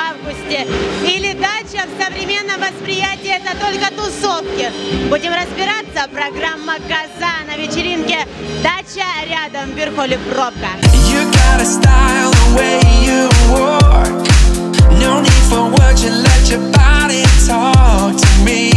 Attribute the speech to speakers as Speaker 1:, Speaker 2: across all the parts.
Speaker 1: августе? Или дача в современном восприятии это только тусовки? Будем разбираться. Программа «Коза» на вечеринке «Дача» рядом, в Вирхоле пробка. No need for words, you let your body talk to me.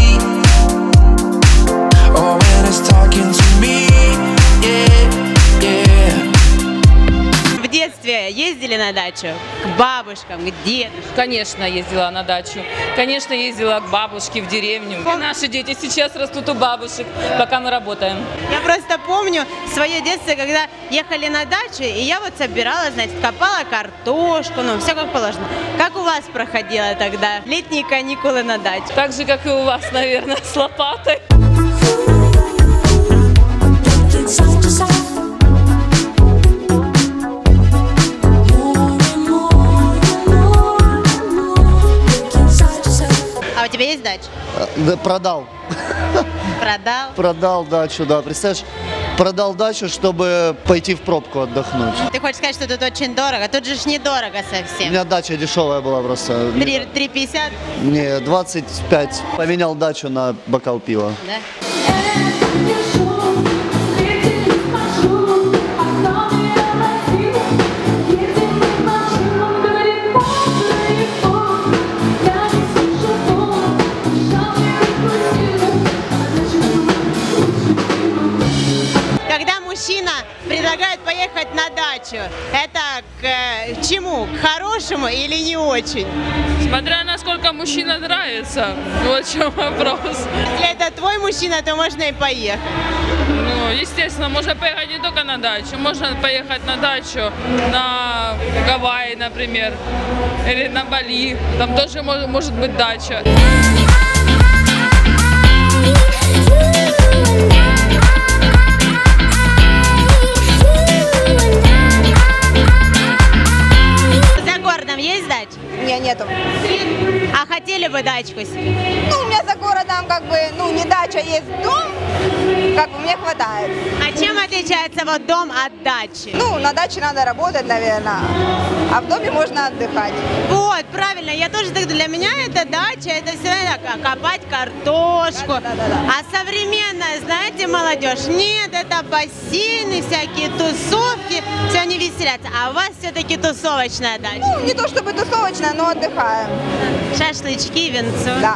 Speaker 1: Oh, when it's talking to me, yeah, yeah. В детстве ездили на дачу? К бабушкам, к дедушкам?
Speaker 2: Конечно, ездила на дачу. Конечно, ездила к бабушке в деревню. И наши дети сейчас растут у бабушек, пока мы работаем.
Speaker 1: Я просто помню свое детство, когда ехали на дачу, и я вот собирала, значит, копала картошку, ну, все как положено. Как у вас проходило тогда летние каникулы на даче?
Speaker 2: Так же, как и у вас, наверное, с лопатой.
Speaker 1: А у тебя есть дача?
Speaker 3: Да, продал.
Speaker 1: Продал?
Speaker 3: Продал дачу, да. Представляешь, продал дачу, чтобы пойти в пробку отдохнуть.
Speaker 1: Ты хочешь сказать, что тут очень дорого? Тут же ж недорого
Speaker 3: У
Speaker 1: совсем.
Speaker 3: меня дача дешевая была просто.
Speaker 1: 3,50?
Speaker 3: Не, 25. Поменял дачу на бокал пива.
Speaker 1: Да? Мужчина предлагает поехать на дачу. Это к чему? К хорошему или не очень?
Speaker 2: Смотря насколько мужчина нравится. Вот в чем вопрос.
Speaker 1: Если это твой мужчина, то можно и поехать.
Speaker 2: Ну, естественно, можно поехать не только на дачу. Можно поехать на дачу на Гавайи, например. Или на Бали. Там тоже может быть дача.
Speaker 1: Есть дача?
Speaker 4: У меня нету.
Speaker 1: А хотели бы дачку себе?
Speaker 4: Ну, у меня за городом как бы, ну, не дача, есть дом, как бы мне хватает.
Speaker 1: А чем отличается вот дом от дачи?
Speaker 4: Ну, на даче надо работать, наверное, а в доме можно отдыхать.
Speaker 1: Вот, правильно, я тоже так, для меня это дача, это всегда так, копать картошку.
Speaker 4: Да.
Speaker 1: А современная, знаете, молодежь, нет, это бассейны, всякие тусовки, все они веселятся. А у вас все-таки тусовочная дача?
Speaker 4: Ну, не то чтобы тусовочная, но отдыхаем.
Speaker 1: Шашлычки, винцо.
Speaker 4: Да.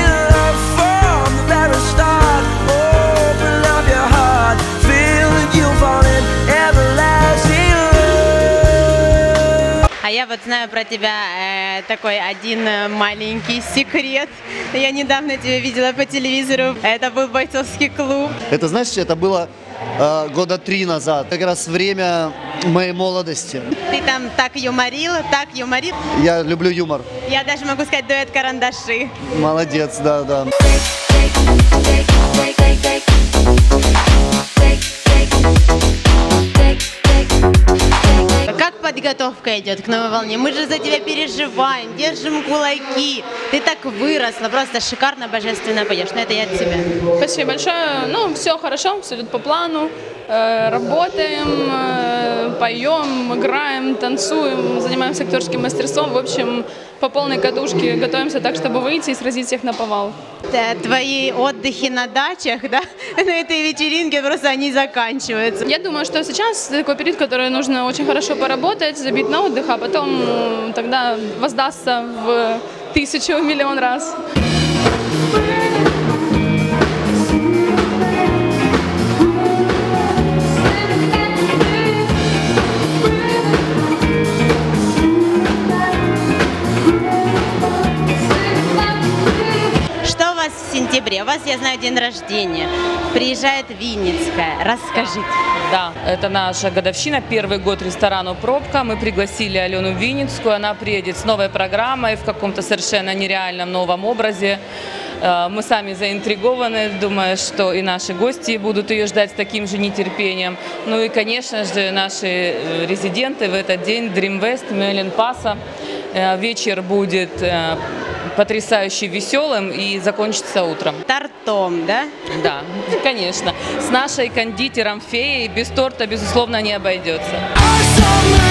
Speaker 1: А я вот знаю про тебя такой один маленький секрет. Я недавно тебя видела по телевизору. Это был бойцовский клуб.
Speaker 3: Это, знаешь, это было года 3 назад. Как раз время моей молодости.
Speaker 1: Ты там так юморил.
Speaker 3: Я люблю юмор.
Speaker 1: Я даже могу сказать дуэт «Карандаши».
Speaker 3: Молодец, да.
Speaker 1: Как подготовка идет к новой волне? Мы же за тебя переживаем, держим кулаки. Ты так выросла, просто шикарно, божественно поешь. Но это я от тебя.
Speaker 5: Спасибо большое. Ну, все хорошо, все идет по плану. Работаем, поем, играем, танцуем, занимаемся актерским мастерством. В общем, по полной катушке готовимся так, чтобы выйти и сразить всех наповал.
Speaker 1: Твои отдыхи на дачах, да, на этой вечеринке просто они заканчиваются.
Speaker 5: Я думаю, что сейчас такой период, который нужно очень хорошо поработать, забить на отдых, а потом тогда воздастся в 1000, в миллион раз.
Speaker 1: В сентябре, у вас, я знаю, день рождения, приезжает Винницкая, расскажите.
Speaker 2: Да, это наша годовщина, первый год ресторану «Пробка». Мы пригласили Алену Винницкую, она приедет с новой программой в каком-то совершенно нереальном новом образе. Мы сами заинтригованы, думаю, что и наши гости будут ее ждать с таким же нетерпением. Ну и, конечно же, наши резиденты в этот день, Dream West, Мелин Паса. Вечер будет потрясающе веселым и закончится утром.
Speaker 1: Тортом, да?
Speaker 2: Да, конечно. С нашей кондитером-феей без торта, безусловно, не обойдется.